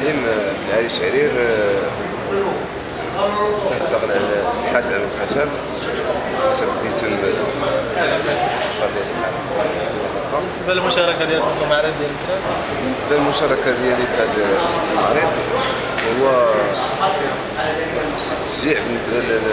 التعليم العالي شعرير تنشتغل على البحث عن الخشب الزيتون بالنسبه للمشاركه ديالكم في المعرض ديال الكراس. بالنسبه للمشاركه ديالي في هذا المعرض هو تشجيع بالنسبه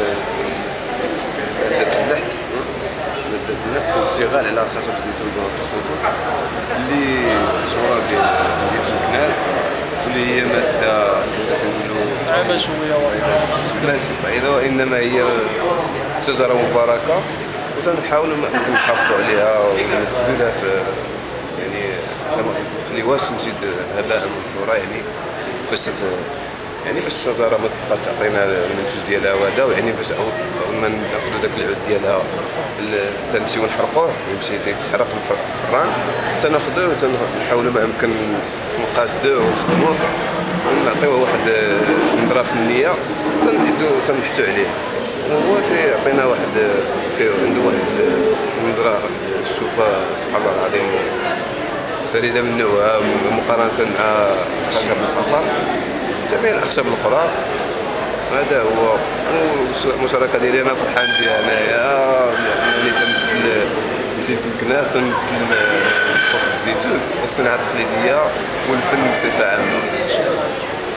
للبحث والاشتغال على خشب الزيتون بالخصوص اللي مشهوره بمدينه مكناس واللي هي ماده تنقولوا صعيبه شويه. ماشي صعيبه وانما هي شجره مباركه وتنحاولوا نحافظوا عليها ونبذلوا لها في يعني ما نخليوهاش تمشي هباء منثورا فاش الشجره ما تبقاش تعطينا المنتوج ديالها وهذا ويعني فاش اول ما ناخذوا داك العود ديالها تنمشيو نحرقوه يمشي تيتحرق الفران تناخذوه وتنحاولوا ما امكن نقادوه ونخدموه ونعطيوه واحد النظره فنيه تنبحثوا عليه وهو تيعطينا واحد فيه عنده واحد النظره الشوفه سبحان الله العظيم فريده من نوعها مقارنه مع الخشب الاخر جميع الاخشاب الاخرى. هذا هو المشاركه ديالي انا فرحان بها انايا انني تنمثل مدينه مكناس تنمثل الزيتون والصناعه التقليديه والفن بصفه عامه.